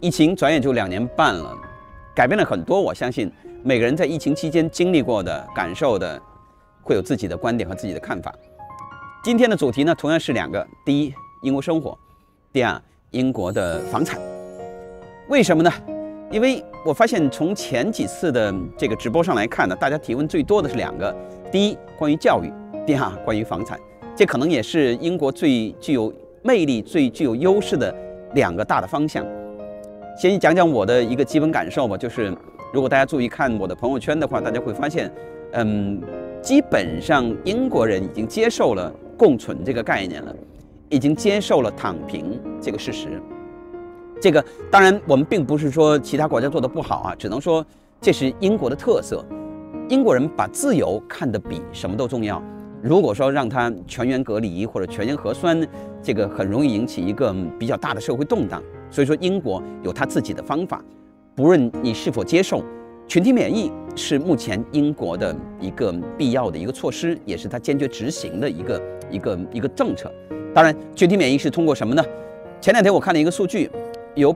疫情转眼就2年半了，改变了很多。我相信每个人在疫情期间经历过的、感受的，会有自己的观点和自己的看法。今天的主题呢，同样是2个：第一，英国生活；第二，英国的房产。为什么呢？因为我发现从前几次的这个直播上来看呢，大家提问最多的是2个：第一，关于教育；第二，关于房产。这可能也是英国最具有魅力、最具有优势的2个大的方向。先讲讲我的一个基本感受吧，就是如果大家注意看我的朋友圈的话，大家会发现，基本上英国人已经接受了共存这个概念了，已经接受了躺平这个事实。这个当然我们并不是说其他国家做的不好啊，只能说这是英国的特色。英国人把自由看得比什么都重要。如果说让它全员隔离或者全员核酸，这个很容易引起一个比较大的社会动荡。所以说英国有它自己的方法，不论你是否接受，群体免疫是目前英国的一个必要的一个措施，也是它坚决执行的一个政策。当然，群体免疫是通过什么呢？前2天我看了一个数据，有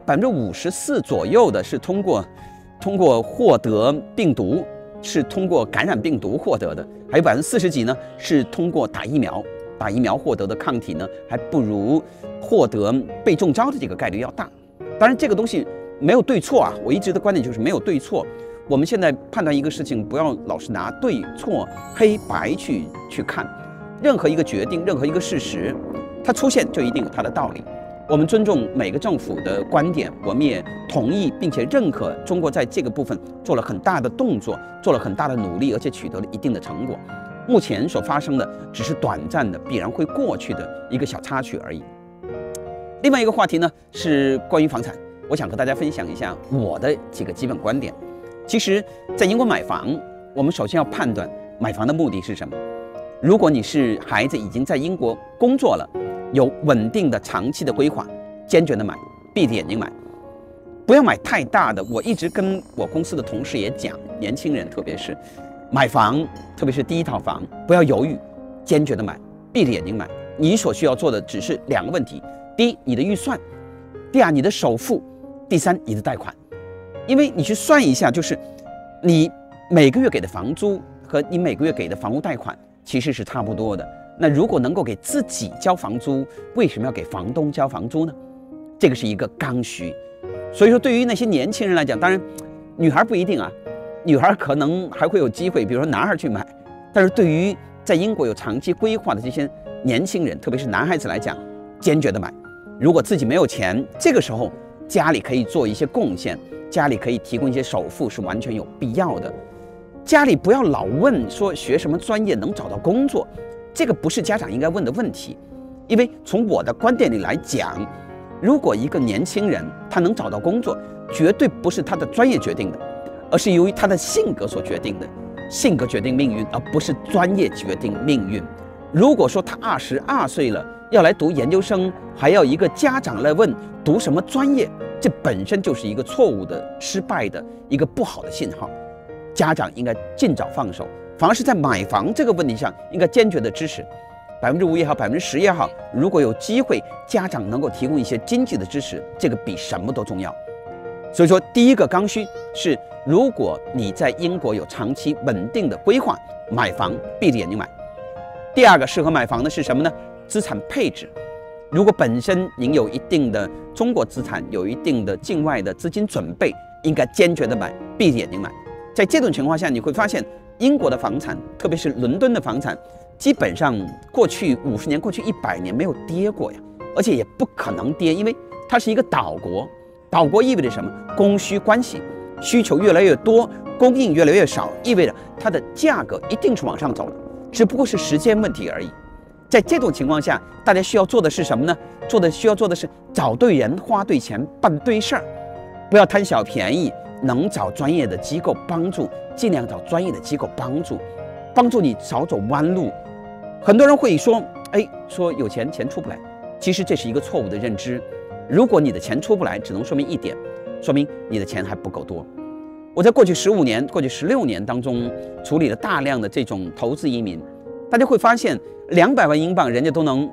54%左右的是通过获得病毒，是通过感染病毒获得的，还有40%几呢是通过打疫苗。打疫苗获得的抗体呢，还不如获得被中招的这个概率要大。当然，这个东西没有对错啊。我一直的观点就是没有对错。我们现在判断一个事情，不要老是拿对错、黑白去看。任何一个决定，任何一个事实，它出现就一定有它的道理。我们尊重每个政府的观点，我们也同意并且认可中国在这个部分做了很大的动作，做了很大的努力，而且取得了一定的成果。目前所发生的只是短暂的，必然会过去的一个小插曲而已。另外一个话题呢是关于房产，我想和大家分享一下我的几个基本观点。其实，在英国买房，我们首先要判断买房的目的是什么。如果你是孩子已经在英国工作了，有稳定的长期的规划，坚决的买，闭着眼睛买，不要买太大的。我一直跟我公司的同事也讲，年轻人特别是买房，特别是第一套房，不要犹豫，坚决的买，闭着眼睛买。你所需要做的只是2个问题：第一，你的预算；第二，你的首付；第三，你的贷款。因为你去算一下，就是你每个月给的房租和你每个月给的房屋贷款其实是差不多的。那如果能够给自己交房租，为什么要给房东交房租呢？这个是一个刚需。所以说，对于那些年轻人来讲，当然女孩不一定啊。女孩可能还会有机会，比如说男孩去买，但是对于在英国有长期规划的这些年轻人，特别是男孩子来讲，坚决的买。如果自己没有钱，这个时候家里可以做一些贡献，家里可以提供一些首付，是完全有必要的。家里不要老问说学什么专业能找到工作，这个不是家长应该问的问题。因为从我的观点里来讲，如果一个年轻人他能找到工作，绝对不是他的专业决定的，而是由于他的性格所决定的。性格决定命运，而不是专业决定命运。如果说他22岁了要来读研究生，还要一个家长来问读什么专业，这本身就是一个错误的、失败的一个不好的信号。家长应该尽早放手，反而是在买房这个问题上应该坚决的支持，5%也好，10%也好，如果有机会，家长能够提供一些经济的支持，这个比什么都重要。所以说，第一个刚需是，如果你在英国有长期稳定的规划，买房闭着眼睛买。第二个适合买房的是什么呢？资产配置。如果本身您有一定的中国资产，有一定的境外的资金准备，应该坚决的买，闭着眼睛买。在这种情况下，你会发现英国的房产，特别是伦敦的房产，基本上过去50年、过去100年没有跌过呀，而且也不可能跌，因为它是一个岛国。岛国意味着什么？供需关系，需求越来越多，供应越来越少，意味着它的价格一定是往上走的，只不过是时间问题而已。在这种情况下，大家需要做的是什么呢？需要做的是找对人，花对钱，办对事儿，不要贪小便宜。能找专业的机构帮助，尽量找专业的机构帮助你少走弯路。很多人会说，说有钱出不来，其实这是一个错误的认知。如果你的钱出不来，只能说明一点，说明你的钱还不够多。我在过去15年、过去16年当中，处理了大量的这种投资移民，大家会发现200万英镑人家都能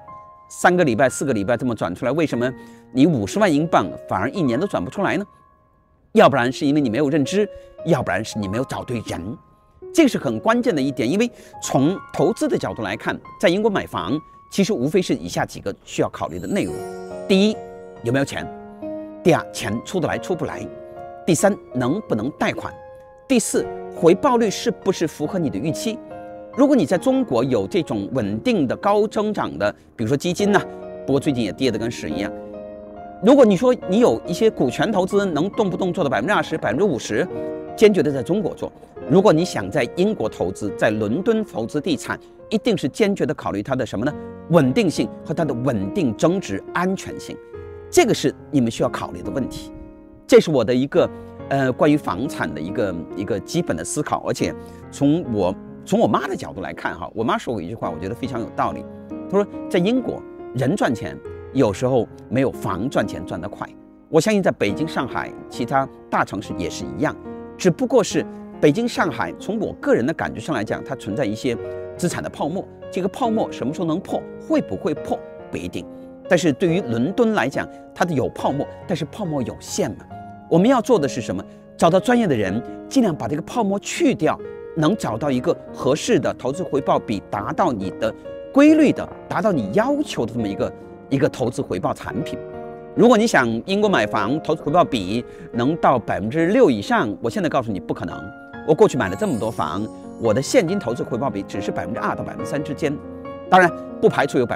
3个礼拜、4个礼拜这么转出来，为什么你50万英镑反而1年都转不出来呢？要不然是因为你没有认知，要不然是你没有找对人。这个是很关键的一点，因为从投资的角度来看，在英国买房其实无非是以下几个需要考虑的内容：第一，有没有钱；第二，钱出得来出不来；第三，能不能贷款；第四，回报率是不是符合你的预期。如果你在中国有这种稳定的高增长的，比如说基金呢，不过最近也跌得跟屎一样。如果你说你有一些股权投资，能动不动做到20%、50%，坚决的在中国做。如果你想在英国投资，在伦敦投资地产，一定是坚决的考虑它的什么呢？稳定性和它的稳定增值安全性，这个是你们需要考虑的问题。这是我的一个关于房产的一个基本的思考。而且从我妈的角度来看哈，我妈说过一句话，我觉得非常有道理。她说，在英国人赚钱有时候没有房赚钱赚得快。我相信在北京、上海其他大城市也是一样，只不过是北京、上海从我个人的感觉上来讲，它存在一些资产的泡沫。这个泡沫什么时候能破，会不会破不一定。但是对于伦敦来讲，它的有泡沫，但是泡沫有限嘛。我们要做的是什么？找到专业的人，尽量把这个泡沫去掉，能找到一个合适的投资回报比，达到你的规律的，达到你要求的这么一个投资回报产品。如果你想英国买房投资回报比能到6%以上，我现在告诉你不可能。我过去买了这么多房，我的现金投资回报比只是2%到3%之间，当然不排除有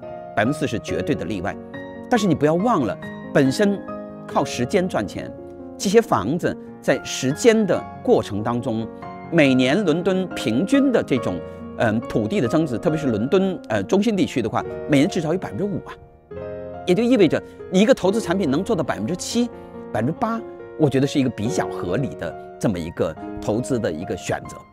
4%是绝对的例外。但是你不要忘了，本身靠时间赚钱，这些房子在时间的过程当中，每年伦敦平均的这种土地的增值，特别是伦敦中心地区的话，每年至少有5%啊，也就意味着你一个投资产品能做到7%、8%，我觉得是一个比较合理的这么一个投资的一个选择。